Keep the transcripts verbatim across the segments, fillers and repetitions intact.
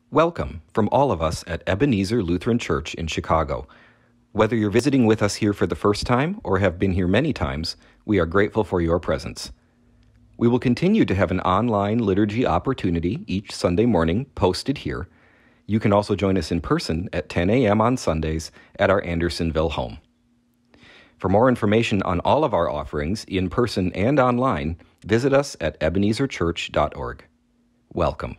Welcome from all of us at Ebenezer Lutheran Church in Chicago. Whether you're visiting with us here for the first time or have been here many times, we are grateful for your presence. We will continue to have an online liturgy opportunity each Sunday morning posted here. You can also join us in person at ten a.m. on Sundays at our Andersonville home. For more information on all of our offerings, in person and online, visit us at ebenezer church dot org. Welcome.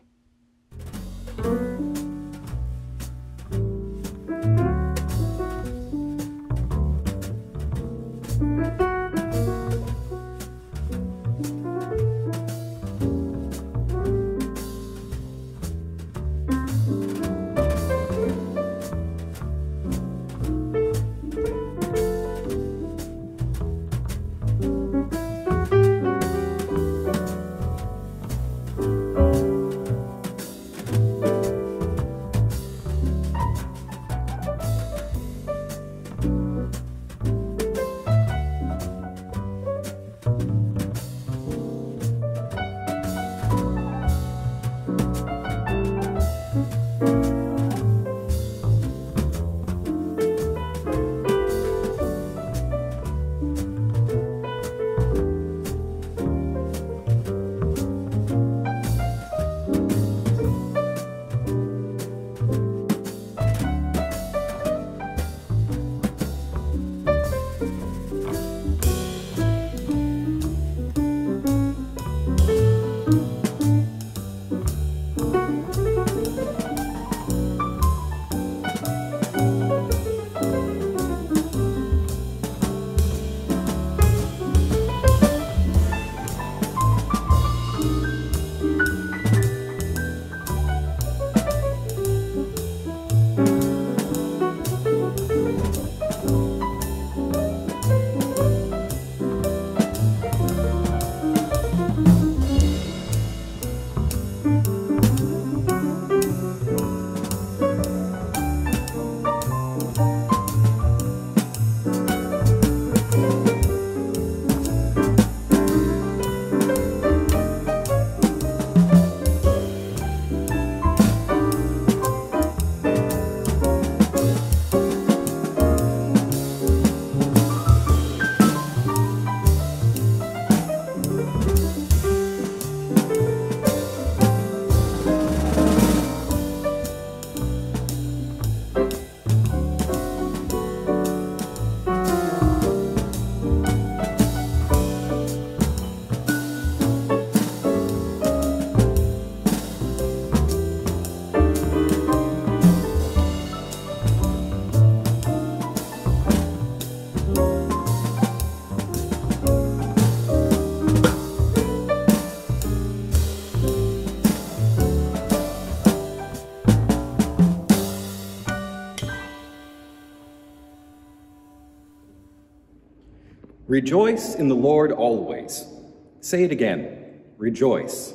Rejoice in the Lord always. Say it again, rejoice.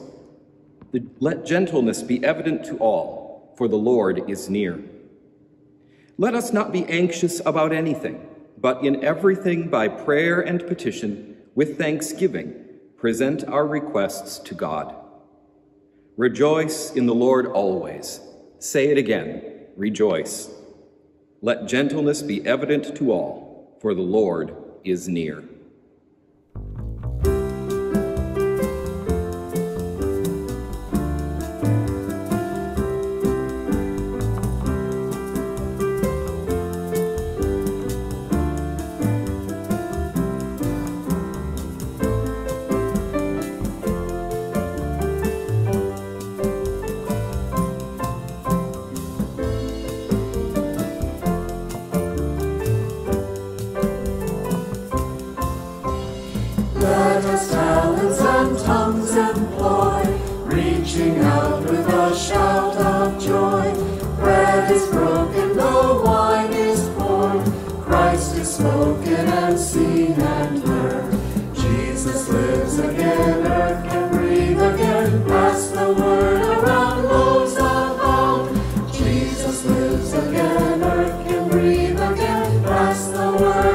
Let gentleness be evident to all, for the Lord is near. Let us not be anxious about anything, but in everything by prayer and petition, with thanksgiving, present our requests to God. Rejoice in the Lord always. Say it again, rejoice. Let gentleness be evident to all, for the Lord is near.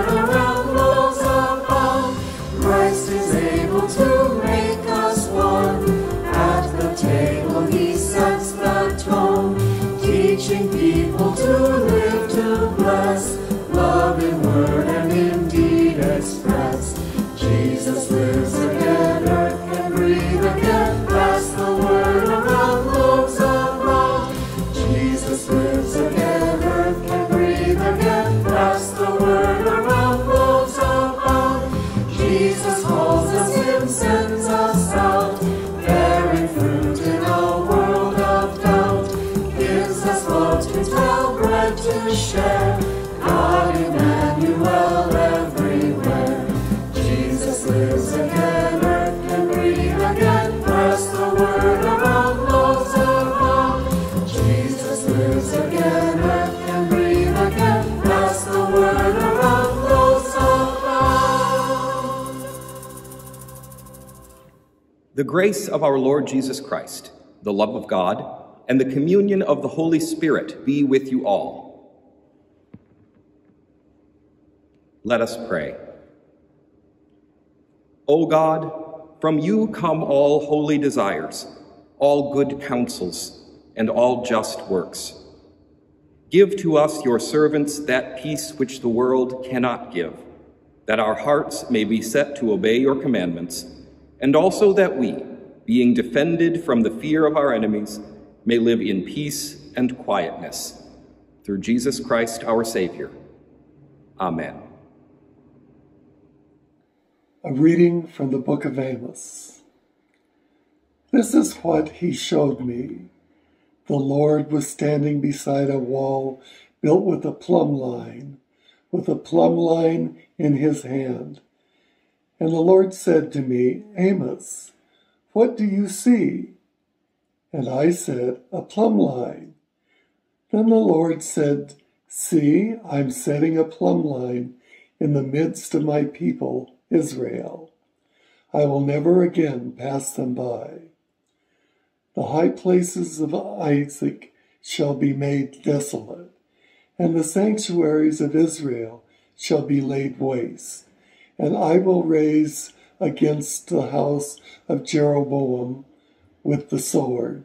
Christ is able to make us one. teaching people to live to bless, love in word and in deed express. Jesus lives again, earth can breathe again, pass the word around, loaves abound. Jesus lives again, earth can breathe again, pass the word around, loaves abound. Jesus calls us in, sends us out, bearing fruit in a world of doubt, gives us love to tell, bread to share, God Emmanuel everywhere. Jesus lives again, earth can breathe again, press the word around, loaves abound. Jesus lives again, earth can breathe again, pass the word around, loaves abound. The grace of our Lord Jesus Christ, the love of God, and the communion of the Holy Spirit be with you all. Let us pray. O God, from you come all holy desires, all good counsels, and all just works. Give to us, your servants, that peace which the world cannot give, that our hearts may be set to obey your commandments, and also that we, being defended from the fear of our enemies, may live in peace and quietness. Through Jesus Christ our Savior. Amen. A reading from the book of Amos. This is what he showed me. The Lord was standing beside a wall built with a plumb line, with a plumb line in his hand. And the Lord said to me, Amos, what do you see? And I said, a plumb line. Then the Lord said, see, I'm setting a plumb line in the midst of my people, Israel. I will never again pass them by. The high places of Isaac shall be made desolate, and the sanctuaries of Israel shall be laid waste. And I will raise against the house of Jeroboam with the sword.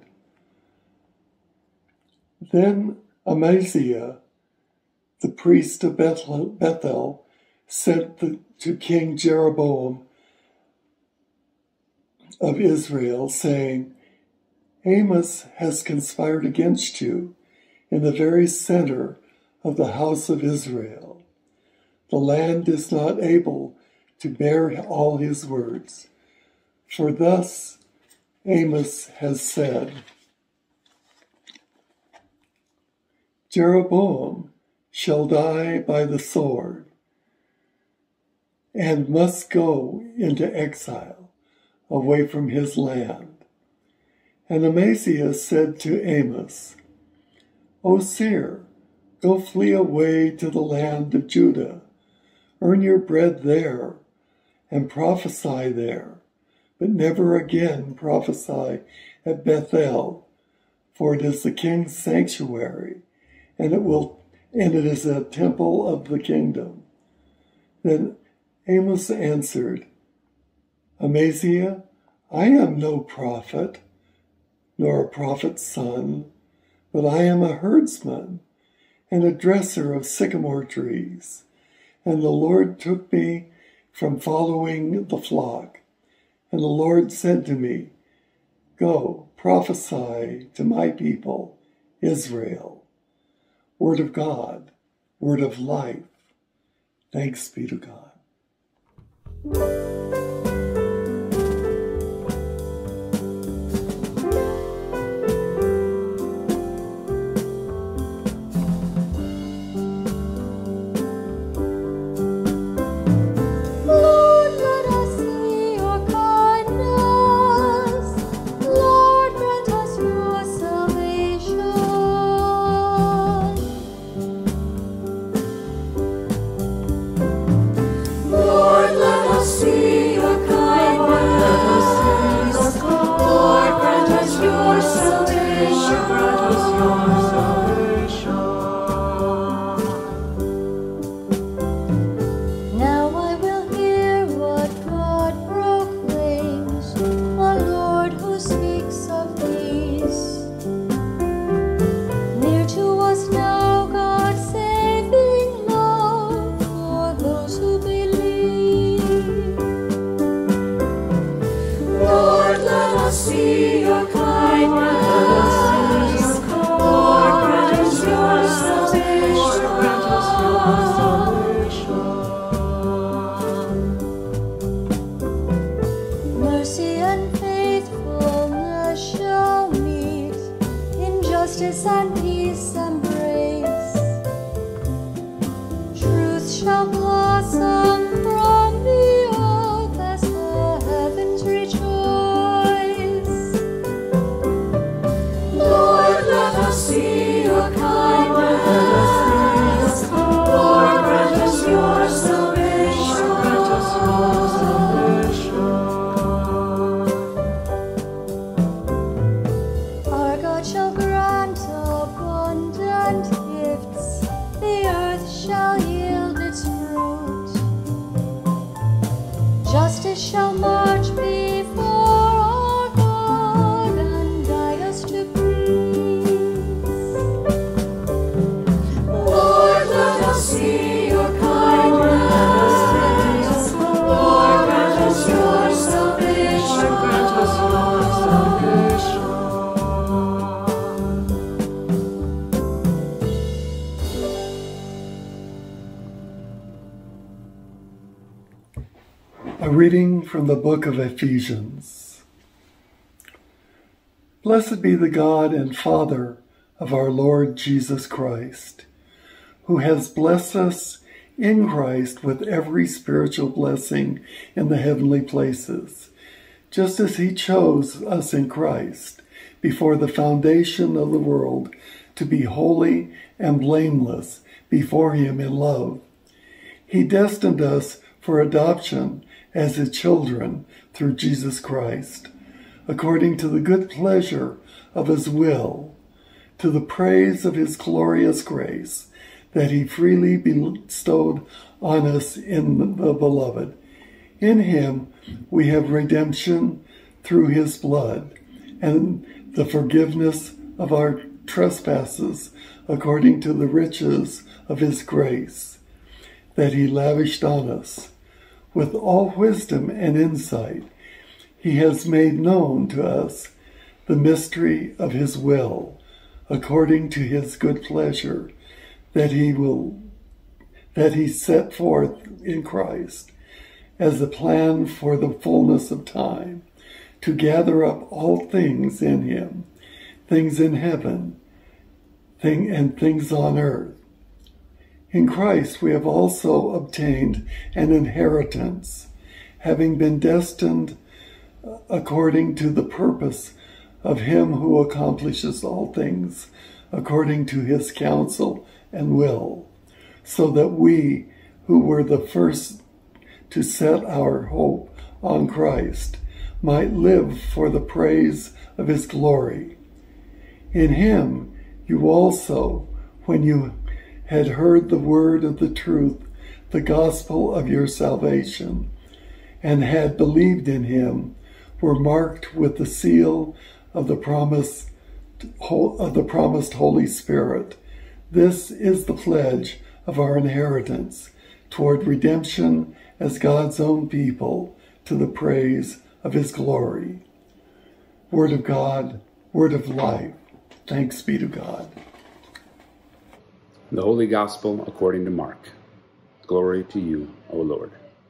Then Amaziah, the priest of Bethel, sent the, to King Jeroboam of Israel, saying, Amos has conspired against you in the very center of the house of Israel. The land is not able to bear all his words. For thus Amos has said, Jeroboam shall die by the sword and must go into exile away from his land. And Amaziah said to Amos, O seer, go flee away to the land of Judah, earn your bread there, and prophesy there, but never again prophesy at Bethel, for it is the king's sanctuary, and it will and it is a temple of the kingdom. Then Amos answered, Amaziah, I am no prophet, nor a prophet's son, but I am a herdsman and a dresser of sycamore trees. And the Lord took me from following the flock. And the Lord said to me, Go, prophesy to my people, Israel. Word of God, word of life. Thanks be to God. Near to justice and peace embrace. Truth shall blossom from the earth as the heavens rejoice. Lord, let us see your kindness. Lord, grant us your salvation. Grant us your salvation. Our God shall grant abundant gifts. The earth shall yield its fruit. Justice shall march before our God and guide us to peace. Lord, let us see your kindness. Lord, grant us your salvation. Grant us your salvation. A reading from the book of Ephesians. Blessed be the God and Father of our Lord Jesus Christ, who has blessed us in Christ with every spiritual blessing in the heavenly places, just as he chose us in Christ before the foundation of the world to be holy and blameless before him in love. He destined us for adoption as his children through Jesus Christ, according to the good pleasure of his will, to the praise of his glorious grace that he freely bestowed on us in the Beloved. In him we have redemption through his blood, and the forgiveness of our trespasses according to the riches of his grace that he lavished on us. With all wisdom and insight, he has made known to us the mystery of his will, according to his good pleasure, that he will, that he set forth in Christ as a plan for the fullness of time, to gather up all things in him, things in heaven, thing and things on earth. In Christ we have also obtained an inheritance, having been destined according to the purpose of him who accomplishes all things according to his counsel and will, so that we, who were the first to set our hope on Christ, might live for the praise of his glory. In him you also, when you had heard the word of the truth, the gospel of your salvation, and had believed in him, were marked with the seal of the promise of the promised Holy Spirit. This is the pledge of our inheritance toward redemption as God's own people, to the praise of his glory. Word of God, word of life. Thanks be to God. The Holy Gospel according to Mark. Glory to you, O Lord.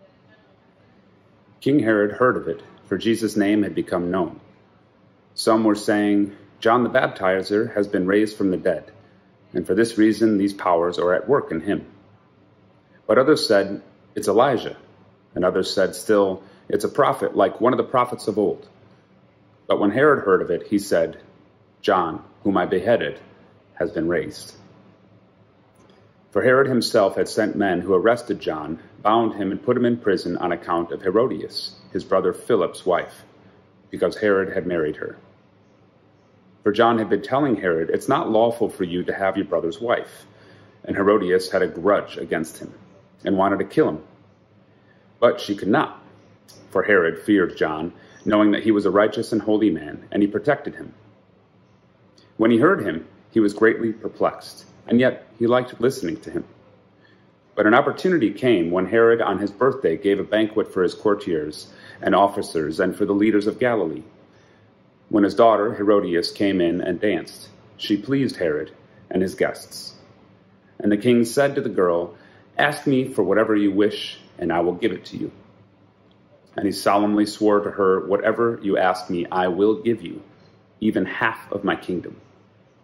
King Herod heard of it, for Jesus' name had become known. Some were saying, John the Baptizer has been raised from the dead, and for this reason these powers are at work in him. But others said, it's Elijah, and others said still, it's a prophet like one of the prophets of old. But when Herod heard of it, he said, John, whom I beheaded, has been raised. For Herod himself had sent men who arrested John, bound him, and put him in prison on account of Herodias, his brother Philip's wife, because Herod had married her. For John had been telling Herod, it's not lawful for you to have your brother's wife. And Herodias had a grudge against him, and wanted to kill him. But she could not, for Herod feared John, knowing that he was a righteous and holy man, and he protected him. When he heard him, he was greatly perplexed, and yet he liked listening to him. But an opportunity came when Herod on his birthday gave a banquet for his courtiers and officers and for the leaders of Galilee. When his daughter Herodias came in and danced, she pleased Herod and his guests. And the king said to the girl, ask me for whatever you wish, and I will give it to you. And he solemnly swore to her, whatever you ask me, I will give you, even half of my kingdom.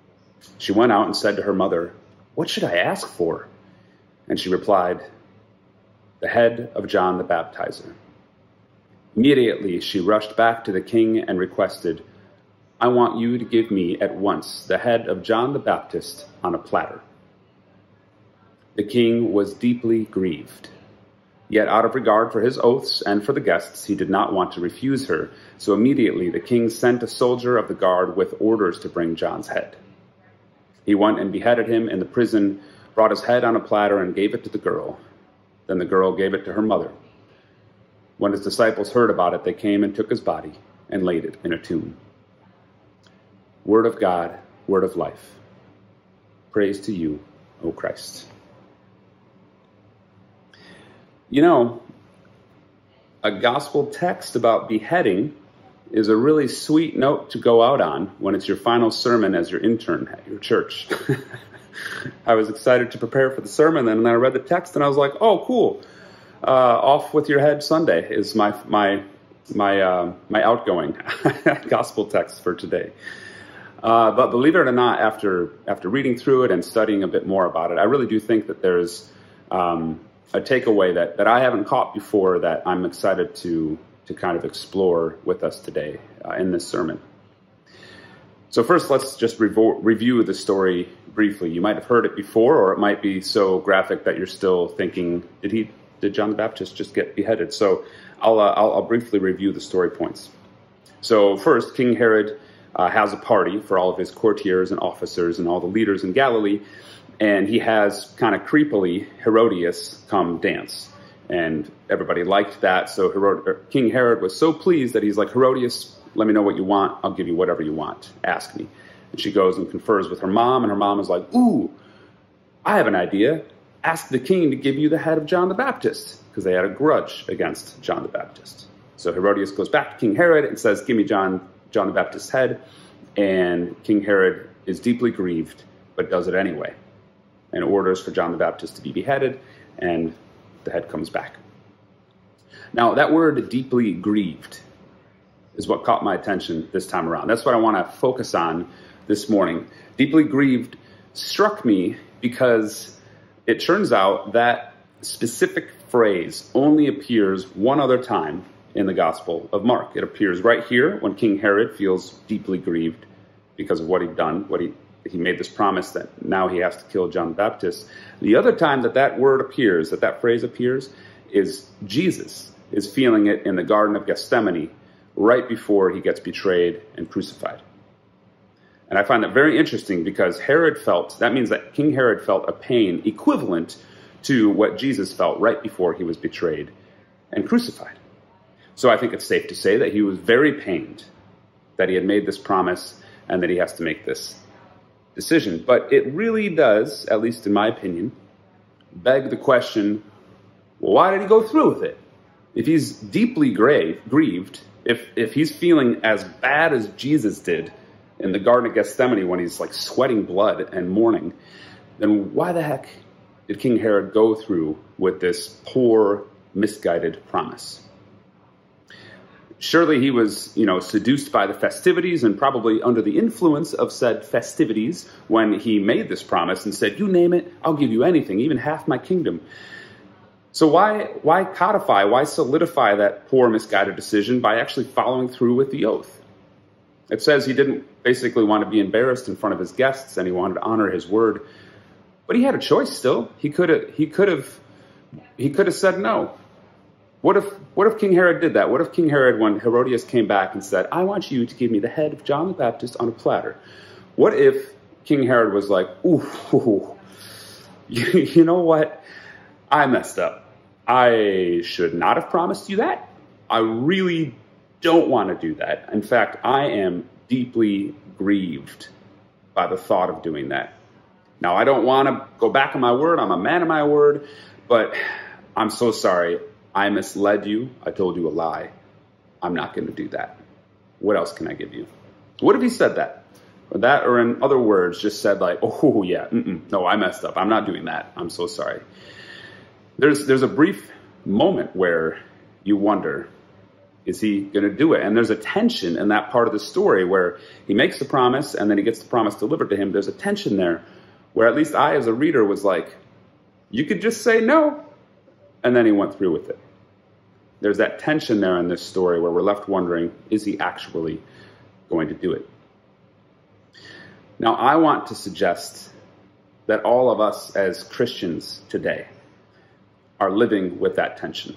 She went out and said to her mother, "What should I ask for?" And she replied, "The head of John the Baptizer." Immediately she rushed back to the king and requested, "I want you to give me at once the head of John the Baptist on a platter." The king was deeply grieved. Yet out of regard for his oaths and for the guests, he did not want to refuse her. So immediately the king sent a soldier of the guard with orders to bring John's head. He went and beheaded him in the prison, brought his head on a platter and gave it to the girl. Then the girl gave it to her mother. When his disciples heard about it, they came and took his body and laid it in a tomb. Word of God, word of life. Praise to you, O Christ. You know, a gospel text about beheading is a really sweet note to go out on when it's your final sermon as your intern at your church. I was excited to prepare for the sermon, and then I read the text, and I was like, "Oh, cool! Uh, off with your head Sunday is my my my uh, my outgoing gospel text for today." Uh, but believe it or not, after after reading through it and studying a bit more about it, I really do think that there's um, a takeaway that, that I haven't caught before that I'm excited to, to kind of explore with us today uh, in this sermon. So first, let's just revo- review the story briefly. You might have heard it before, or it might be so graphic that you're still thinking, did he, did John the Baptist just get beheaded? So I'll, uh, I'll, I'll briefly review the story points. So first, King Herod uh, has a party for all of his courtiers and officers and all the leaders in Galilee. And he has kind of creepily Herodias come dance. And everybody liked that. So Herod- King Herod was so pleased that he's like, "Herodias, let me know what you want. I'll give you whatever you want. Ask me." And she goes and confers with her mom. And her mom is like, "Ooh, I have an idea. Ask the king to give you the head of John the Baptist." Because they had a grudge against John the Baptist. So Herodias goes back to King Herod and says, "Give me John, John the Baptist's head." And King Herod is deeply grieved, but does it anyway, and orders for John the Baptist to be beheaded, and the head comes back. Now, that word "deeply grieved" is what caught my attention this time around. That's what I want to focus on this morning. Deeply grieved struck me because it turns out that specific phrase only appears one other time in the Gospel of Mark. It appears right here when King Herod feels deeply grieved because of what he'd done, what he He made this promise that now he has to kill John the Baptist. The other time that that word appears, that that phrase appears, is Jesus is feeling it in the Garden of Gethsemane right before he gets betrayed and crucified. And I find that very interesting because Herod felt, that means that King Herod felt a pain equivalent to what Jesus felt right before he was betrayed and crucified. So I think it's safe to say that he was very pained that he had made this promise and that he has to make this decision. But it really does, at least in my opinion, beg the question, well, why did he go through with it? If he's deeply grave, grieved, if, if he's feeling as bad as Jesus did in the Garden of Gethsemane when he's like sweating blood and mourning, then why the heck did King Herod go through with this poor, misguided promise? Surely he was, you know, seduced by the festivities and probably under the influence of said festivities when he made this promise and said, "You name it, I'll give you anything, even half my kingdom." So why, why codify, why solidify that poor, misguided decision by actually following through with the oath? It says he didn't basically want to be embarrassed in front of his guests and he wanted to honor his word. But he had a choice still. He could have, he could have, he could have said no. What if what if King Herod did that? What if King Herod, when Herodias came back and said, "I want you to give me the head of John the Baptist on a platter"? What if King Herod was like, ooh, ooh you, you know what? I messed up. I should not have promised you that. I really don't want to do that. In fact, I am deeply grieved by the thought of doing that. Now, I don't want to go back on my word. I'm a man of my word, but I'm so sorry. I misled you. I told you a lie. I'm not going to do that. What else can I give you? What if he said that? Or that, or in other words, just said like, oh, yeah, mm-mm, no, I messed up. I'm not doing that. I'm so sorry. There's, there's a brief moment where you wonder, Is he going to do it? And there's a tension in that part of the story where he makes the promise and then he gets the promise delivered to him. There's a tension there where at least I, as a reader, was like, you could just say no. And then he went through with it. There's that tension there in this story where we're left wondering, is he actually going to do it? Now, I want to suggest that all of us as Christians today are living with that tension.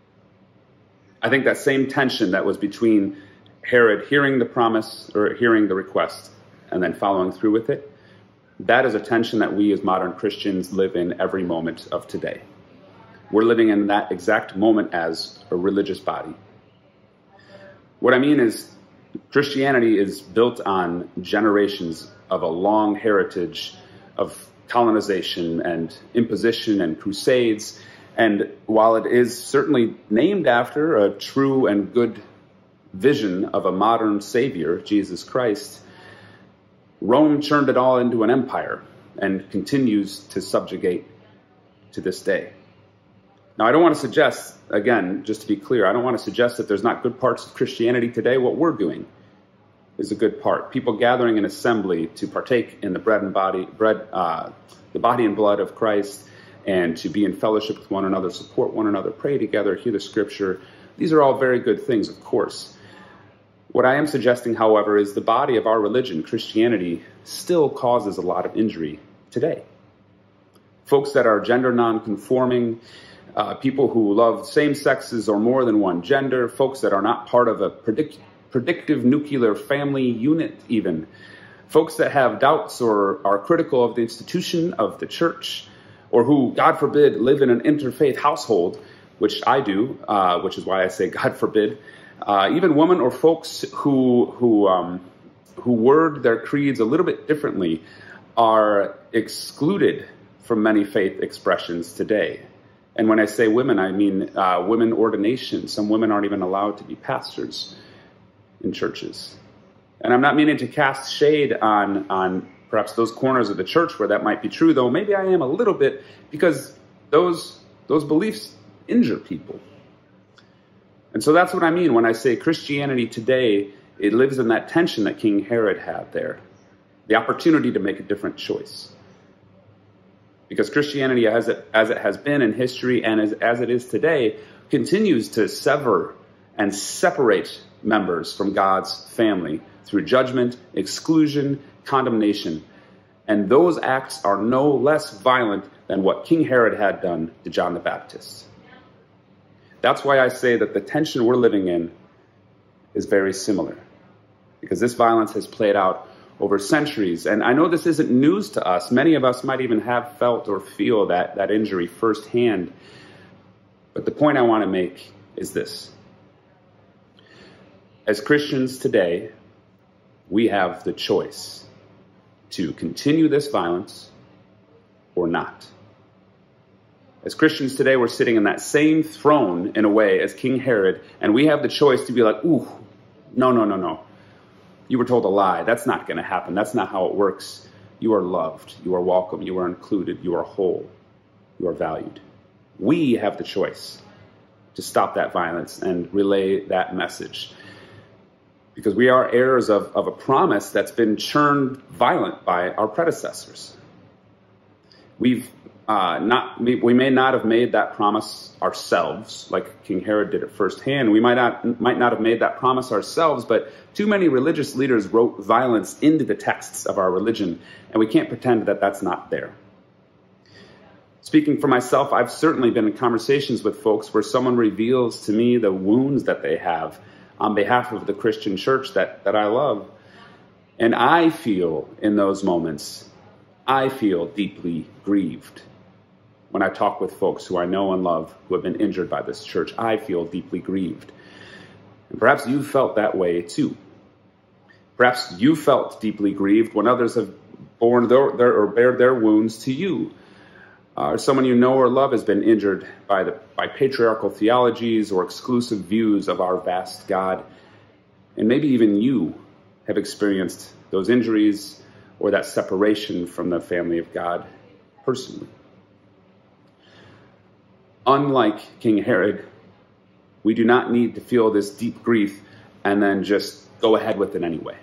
I think that same tension that was between Herod hearing the promise or hearing the request and then following through with it, that is a tension that we as modern Christians live in every moment of today. We're living in that exact moment as a religious body. What I mean is Christianity is built on generations of a long heritage of colonization and imposition and crusades. And while it is certainly named after a true and good vision of a modern Savior, Jesus Christ, Rome churned it all into an empire and continues to subjugate to this day. Now, I don't want to suggest, again, just to be clear, I don't want to suggest that there's not good parts of Christianity today. What we're doing is a good part. People gathering in assembly to partake in the bread and body, bread, uh, the body and blood of Christ, and to be in fellowship with one another, support one another, pray together, hear the scripture. These are all very good things, of course. What I am suggesting, however, is the body of our religion, Christianity, still causes a lot of injury today. Folks that are gender non-conforming, uh, people who love same sexes or more than one gender, folks that are not part of a predict predictive nuclear family unit even, folks that have doubts or are critical of the institution of the church, or who, God forbid, live in an interfaith household, which I do, uh, which is why I say God forbid. Uh, even women or folks who who um, who word their creeds a little bit differently are excluded from many faith expressions today. And when I say women, I mean uh, women ordination. Some women aren't even allowed to be pastors in churches. And I'm not meaning to cast shade on on perhaps those corners of the church where that might be true, though maybe I am a little bit, because those those beliefs injure people. And so that's what I mean when I say Christianity today, it lives in that tension that King Herod had there, the opportunity to make a different choice. Because Christianity, as it, as it has been in history and as, as it is today, continues to sever and separate members from God's family through judgment, exclusion, condemnation. And those acts are no less violent than what King Herod had done to John the Baptist. That's why I say that the tension we're living in is very similar, because this violence has played out over centuries. And I know this isn't news to us. Many of us might even have felt or feel that, that injury firsthand. But the point I want to make is this. As Christians today, we have the choice to continue this violence or not. As Christians today, we're sitting in that same throne in a way as King Herod, and we have the choice to be like, ooh, no, no, no, no. You were told a lie. That's not going to happen. That's not how it works. You are loved. You are welcome. You are included. You are whole. You are valued. We have the choice to stop that violence and relay that message, because we are heirs of, of a promise that's been churned violent by our predecessors. We've uh, not, we, we may not have made that promise ourselves, like King Herod did it firsthand. We might not, might not have made that promise ourselves, but too many religious leaders wrote violence into the texts of our religion, and we can't pretend that that's not there. Speaking for myself, I've certainly been in conversations with folks where someone reveals to me the wounds that they have on behalf of the Christian church that, that I love. And I feel in those moments, I feel deeply grieved. When I talk with folks who I know and love who have been injured by this church, I feel deeply grieved. And perhaps you felt that way too. Perhaps you felt deeply grieved when others have borne their, their or bared their wounds to you. Uh, or someone you know or love has been injured by the by patriarchal theologies or exclusive views of our vast God. And maybe even you have experienced those injuries or that separation from the family of God personally. Unlike King Herod, We do not need to feel this deep grief and then just go ahead with it anyway.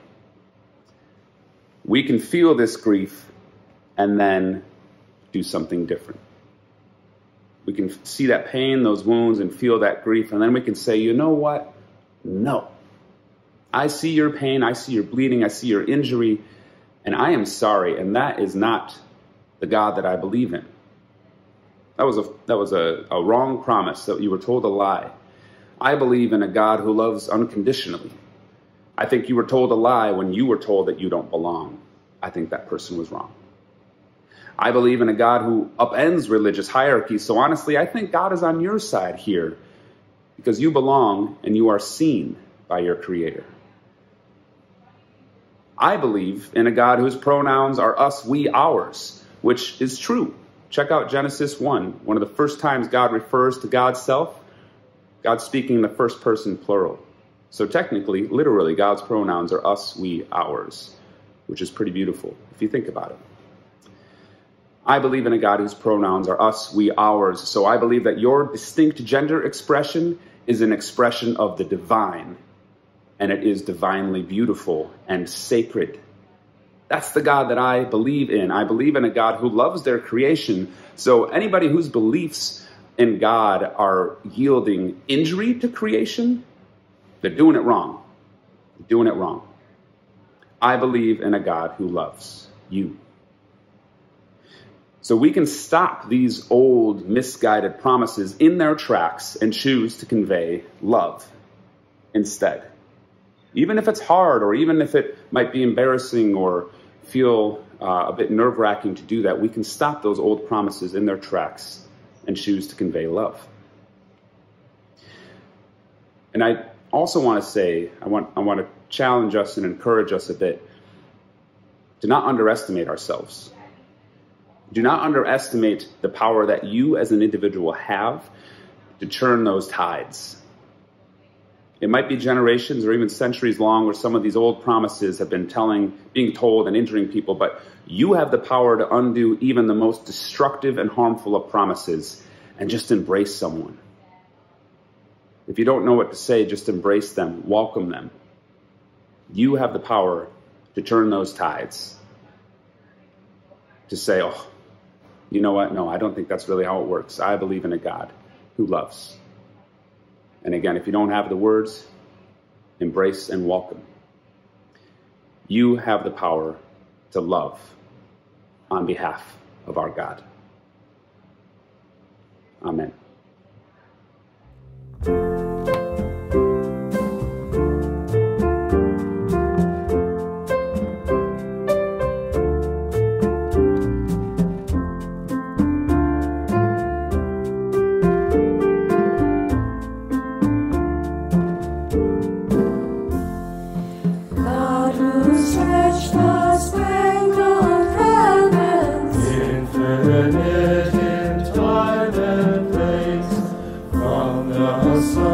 We can feel this grief and then do something different. We can see that pain, those wounds, and feel that grief, and then we can say, you know what? No. I see your pain, I see your bleeding, I see your injury, and I am sorry, and that is not the God that I believe in. That was a, that was a, a wrong promise, that you were told a lie. I believe in a God who loves unconditionally. I think you were told a lie when you were told that you don't belong. I think that person was wrong. I believe in a God who upends religious hierarchies. So honestly, I think God is on your side here because you belong and you are seen by your Creator. I believe in a God whose pronouns are us, we, ours, which is true. Check out Genesis one. One of the first times God refers to God's self, God's speaking in the first person plural. So technically, literally, God's pronouns are us, we, ours, which is pretty beautiful if you think about it. I believe in a God whose pronouns are us, we, ours. So I believe that your distinct gender expression is an expression of the divine, and it is divinely beautiful and sacred. That's the God that I believe in. I believe in a God who loves their creation. So anybody whose beliefs in God are yielding injury to creation, they're doing it wrong. They're doing it wrong. I believe in a God who loves you. So we can stop these old misguided promises in their tracks and choose to convey love instead. Even if it's hard, or even if it might be embarrassing or feel uh, a bit nerve-wracking to do that, we can stop those old promises in their tracks and choose to convey love. And I also want to say, I want, I want to challenge us and encourage us a bit to not underestimate ourselves. Do not underestimate the power that you as an individual have to churn those tides. It might be generations or even centuries long where some of these old promises have been telling, being told and injuring people, but you have the power to undo even the most destructive and harmful of promises and just embrace someone. If you don't know what to say, just embrace them, welcome them. You have the power to turn those tides. To say, oh, you know what? No, I don't think that's really how it works. I believe in a God who loves. And again, if you don't have the words, embrace and welcome. You have the power to love on behalf of our God. Amen. Infinite in time and place, from the sun.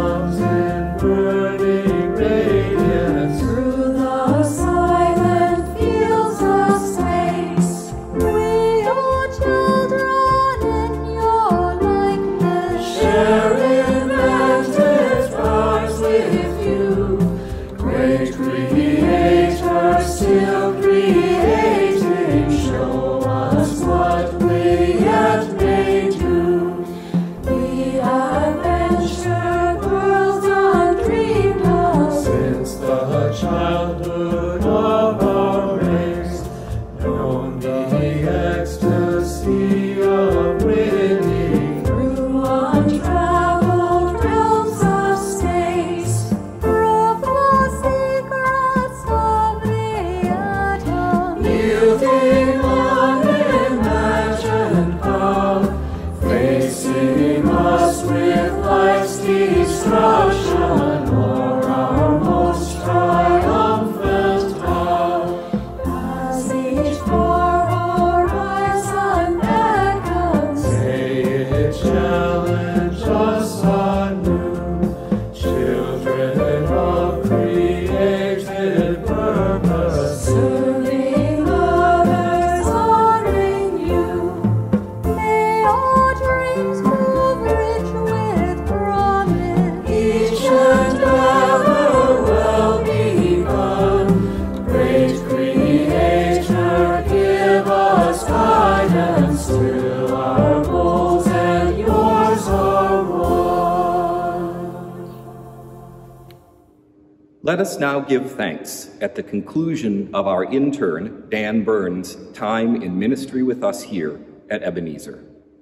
Let us now give thanks at the conclusion of our intern, Dan Burns' time in ministry with us here at Ebenezer.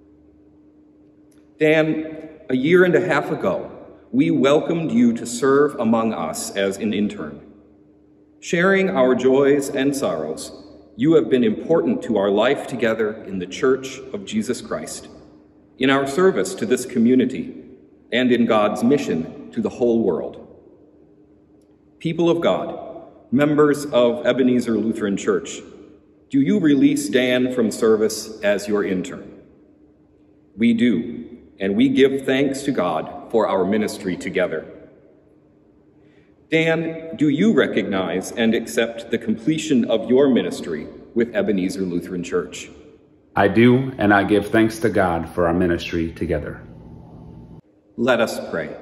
Dan, a year and a half ago, we welcomed you to serve among us as an intern. Sharing our joys and sorrows, you have been important to our life together in the Church of Jesus Christ, in our service to this community, and in God's mission to the whole world. People of God, members of Ebenezer Lutheran Church, do you release Dan from service as your intern? We do, and we give thanks to God for our ministry together. Dan, do you recognize and accept the completion of your ministry with Ebenezer Lutheran Church? I do, and I give thanks to God for our ministry together. Let us pray.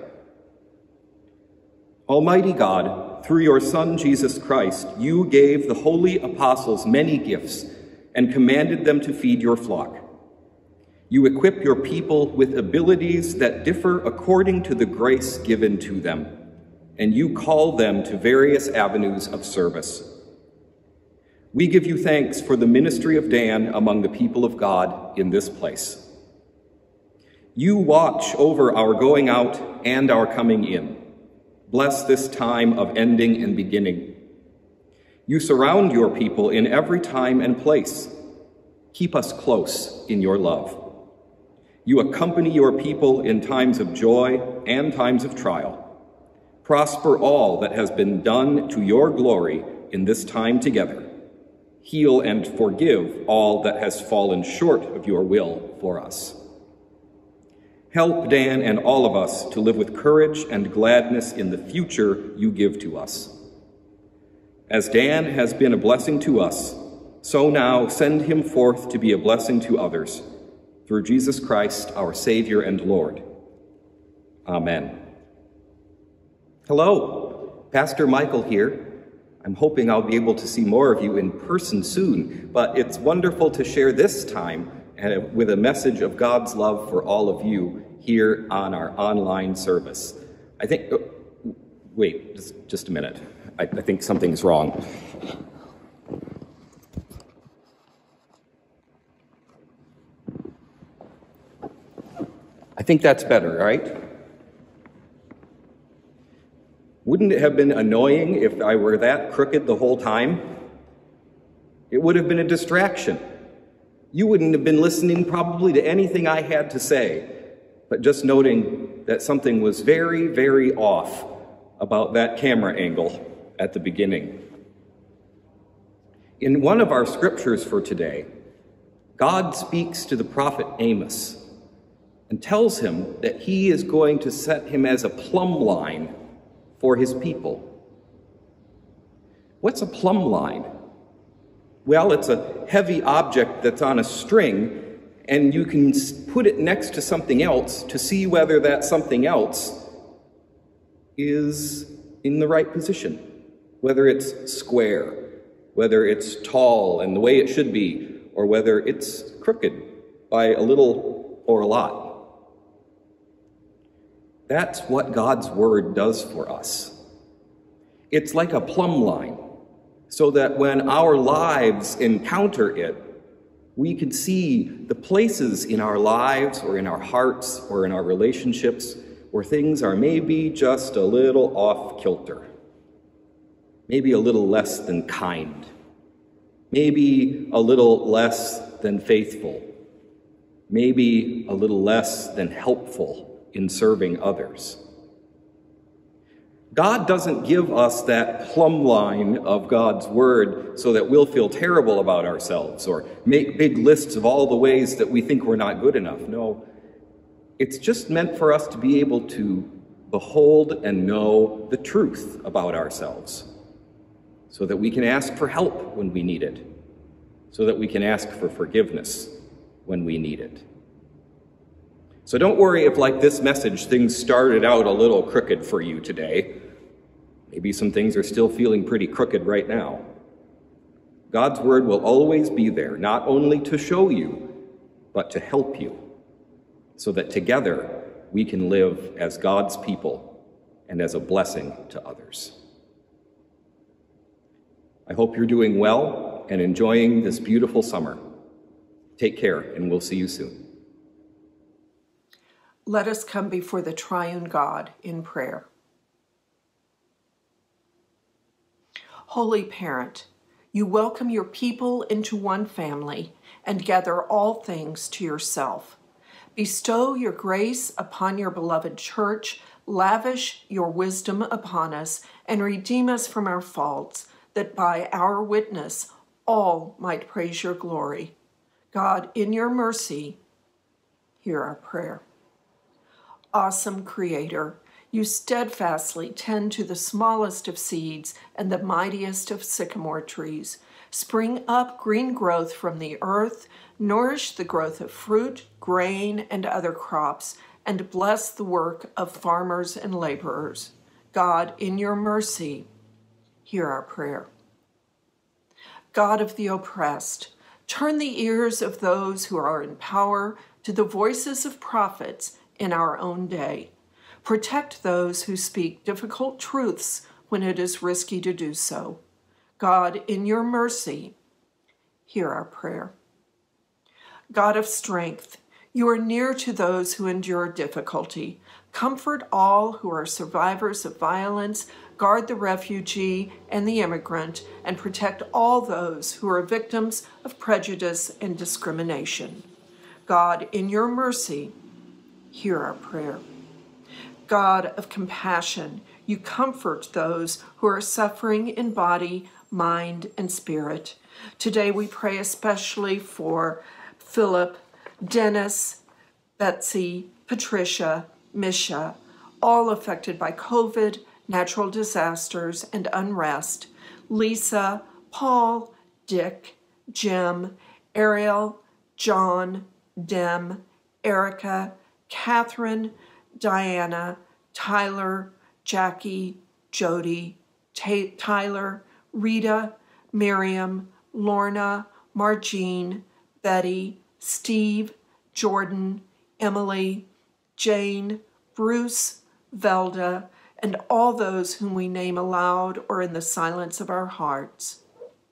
Almighty God, through your Son, Jesus Christ, you gave the holy apostles many gifts and commanded them to feed your flock. You equip your people with abilities that differ according to the grace given to them, and you call them to various avenues of service. We give you thanks for the ministry of Dan among the people of God in this place. You watch over our going out and our coming in. Bless this time of ending and beginning. You surround your people in every time and place. Keep us close in your love. You accompany your people in times of joy and times of trial. Prosper all that has been done to your glory in this time together. Heal and forgive all that has fallen short of your will for us. Help Dan and all of us to live with courage and gladness in the future you give to us. As Dan has been a blessing to us, so now send him forth to be a blessing to others, through Jesus Christ, our Savior and Lord. Amen. Hello, Pastor Michael here. I'm hoping I'll be able to see more of you in person soon, but it's wonderful to share this time with a message of God's love for all of you here on our online service. I think, oh, wait, just, just a minute. I, I think something's wrong. I think that's better, right? Wouldn't it have been annoying if I were that crooked the whole time? It would have been a distraction. You wouldn't have been listening probably to anything I had to say, but just noting that something was very, very off about that camera angle at the beginning. In one of our scriptures for today, God speaks to the prophet Amos and tells him that he is going to set him as a plumb line for his people. What's a plumb line? Well, it's a heavy object that's on a string, and you can put it next to something else to see whether that something else is in the right position, whether it's square, whether it's tall and the way it should be, or whether it's crooked by a little or a lot. That's what God's word does for us. It's like a plumb line, so that when our lives encounter it, we can see the places in our lives or in our hearts or in our relationships where things are maybe just a little off kilter, maybe a little less than kind, maybe a little less than faithful, maybe a little less than helpful in serving others. God doesn't give us that plumb line of God's word so that we'll feel terrible about ourselves or make big lists of all the ways that we think we're not good enough. No, it's just meant for us to be able to behold and know the truth about ourselves so that we can ask for help when we need it, so that we can ask for forgiveness when we need it. So don't worry if, like this message, things started out a little crooked for you today. Maybe some things are still feeling pretty crooked right now. God's word will always be there, not only to show you, but to help you, so that together we can live as God's people and as a blessing to others. I hope you're doing well and enjoying this beautiful summer. Take care, and we'll see you soon. Let us come before the triune God in prayer. Holy Parent, you welcome your people into one family and gather all things to yourself. Bestow your grace upon your beloved church, lavish your wisdom upon us, and redeem us from our faults, that by our witness all might praise your glory. God, in your mercy, hear our prayer. Awesome Creator, you steadfastly tend to the smallest of seeds and the mightiest of sycamore trees. Spring up green growth from the earth, nourish the growth of fruit, grain, and other crops, and bless the work of farmers and laborers. God, in your mercy, hear our prayer. God of the oppressed, turn the ears of those who are in power to the voices of prophets in our own day. Protect those who speak difficult truths when it is risky to do so. God, in your mercy, hear our prayer. God of strength, you are near to those who endure difficulty. Comfort all who are survivors of violence, guard the refugee and the immigrant, and protect all those who are victims of prejudice and discrimination. God, in your mercy, hear our prayer. God of compassion, you comfort those who are suffering in body, mind, and spirit. Today we pray especially for Philip, Dennis, Betsy, Patricia, Misha, all affected by COVID, natural disasters, and unrest, Lisa, Paul, Dick, Jim, Ariel, John, Dem, Erica, Catherine, Diana, Tyler, Jackie, Jody, Ta- Tyler, Rita, Miriam, Lorna, Margene, Betty, Steve, Jordan, Emily, Jane, Bruce, Velda, and all those whom we name aloud or in the silence of our hearts.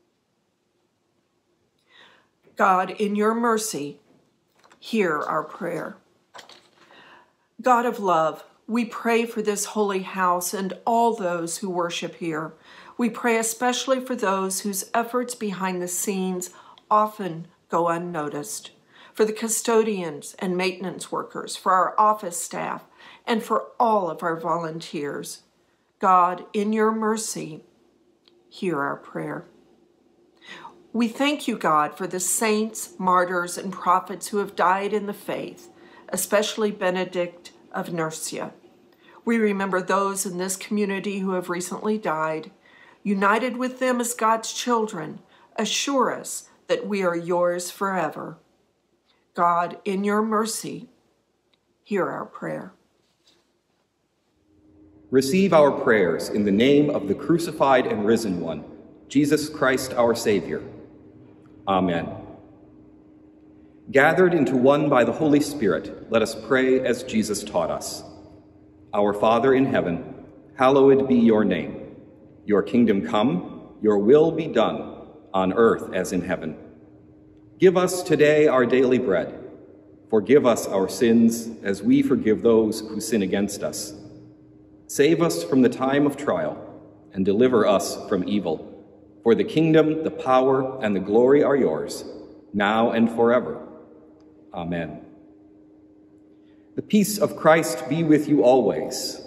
God, in your mercy, hear our prayer. God of love, we pray for this holy house and all those who worship here. We pray especially for those whose efforts behind the scenes often go unnoticed, for the custodians and maintenance workers, for our office staff, and for all of our volunteers. God, in your mercy, hear our prayer. We thank you, God, for the saints, martyrs, and prophets who have died in the faith, especially Benedict of Nursia. We remember those in this community who have recently died. United with them as God's children, assure us that we are yours forever. God, in your mercy, hear our prayer. Receive our prayers in the name of the crucified and risen one, Jesus Christ our Savior. Amen. Gathered into one by the Holy Spirit, let us pray as Jesus taught us. Our Father in heaven, hallowed be your name. Your kingdom come, your will be done, on earth as in heaven. Give us today our daily bread. Forgive us our sins as we forgive those who sin against us. Save us from the time of trial and deliver us from evil. For the kingdom, the power, and the glory are yours, now and forever. Amen. The peace of Christ be with you always.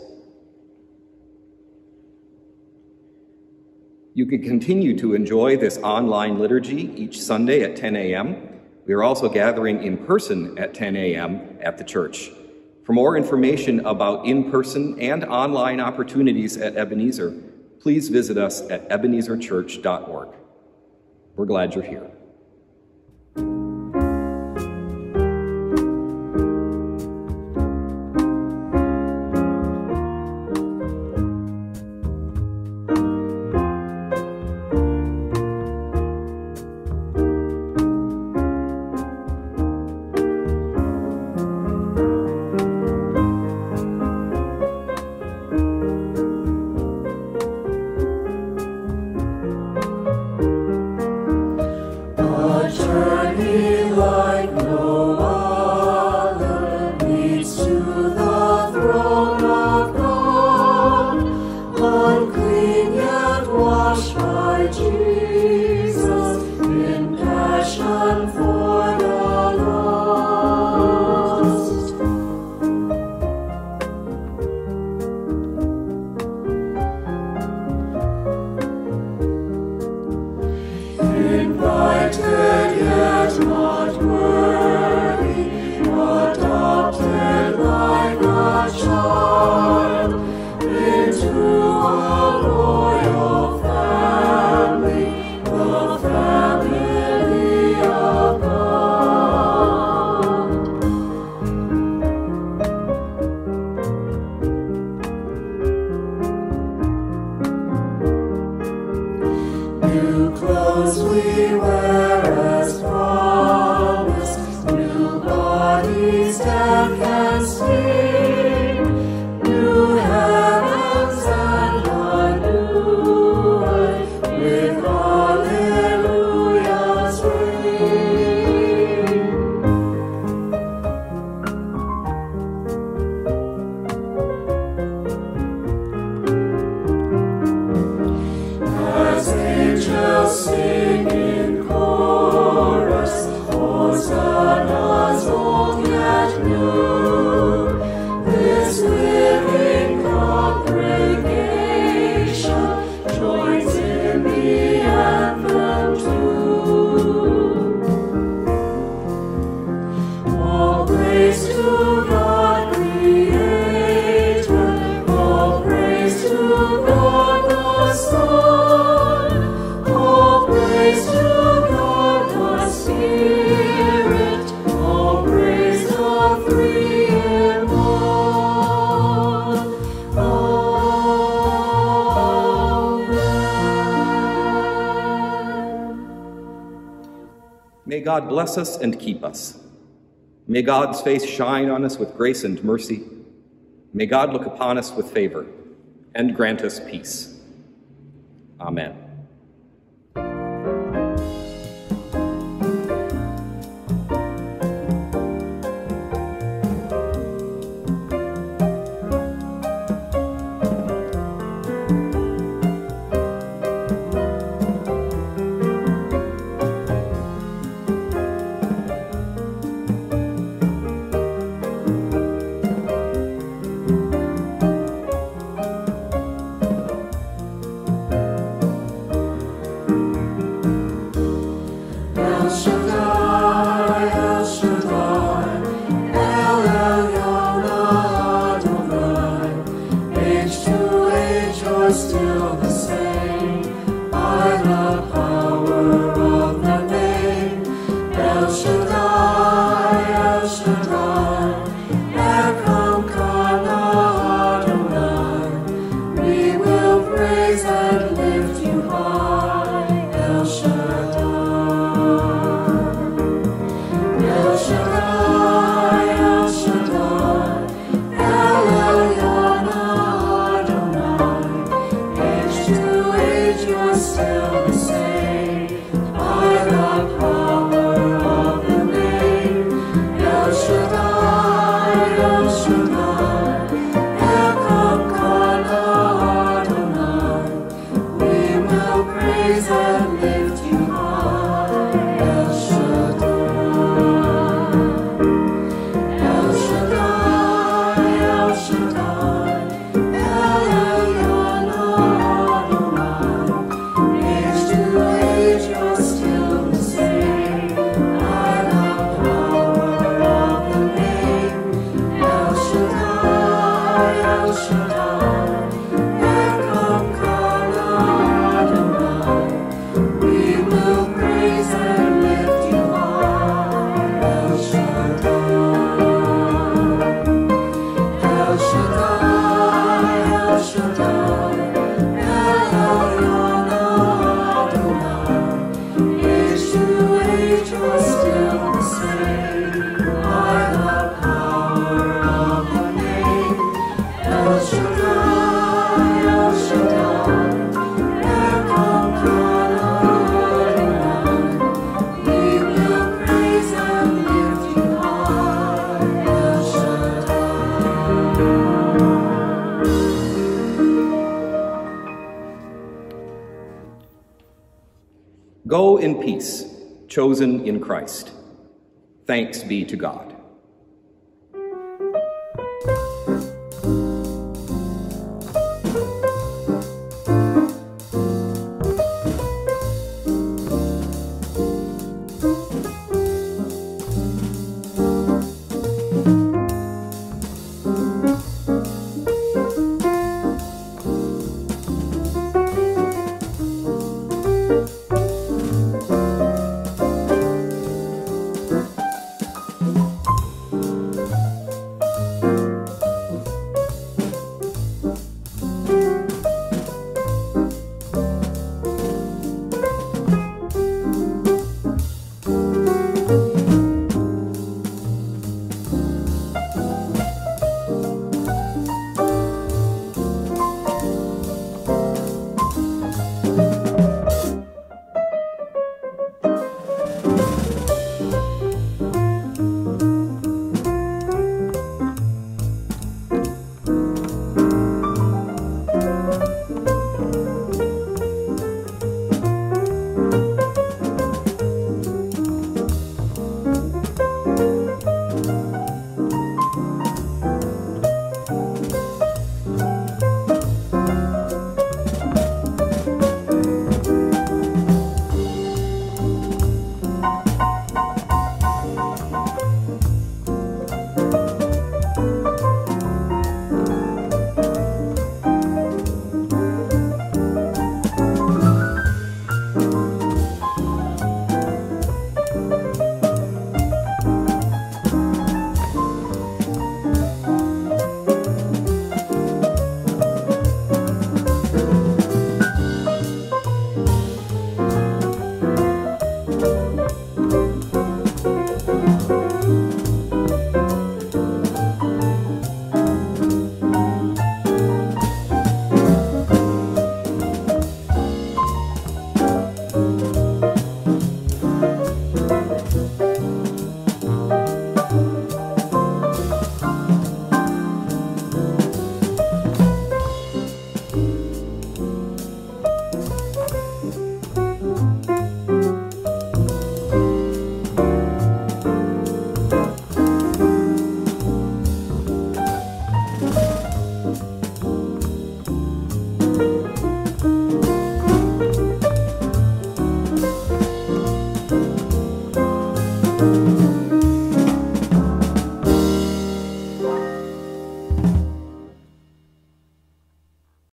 You can continue to enjoy this online liturgy each Sunday at ten a m We are also gathering in person at ten a m at the church. For more information about in-person and online opportunities at Ebenezer, please visit us at ebenezer church dot org. We're glad you're here. like no other, leads to the throne of God, unclean yet washed by Jesus, in passion for the lost. Invited yet not worthy, adopted like a child into a royal family, the family of God. New clothes we wear as promised, new bodies death can sting, new heavens and a new earth with hallelujahs ring. As angels sing in chorus, hosannas old yet new, this living congregation joins in the anthem too. All praise to God Creator, all praise to God the Son, all praise to God the Spirit, all praise the three in one. Amen. May God bless us and keep us. May God's face shine on us with grace and mercy. May God look upon us with favor and grant us peace. Amen. in peace, chosen in Christ. Thanks be to God.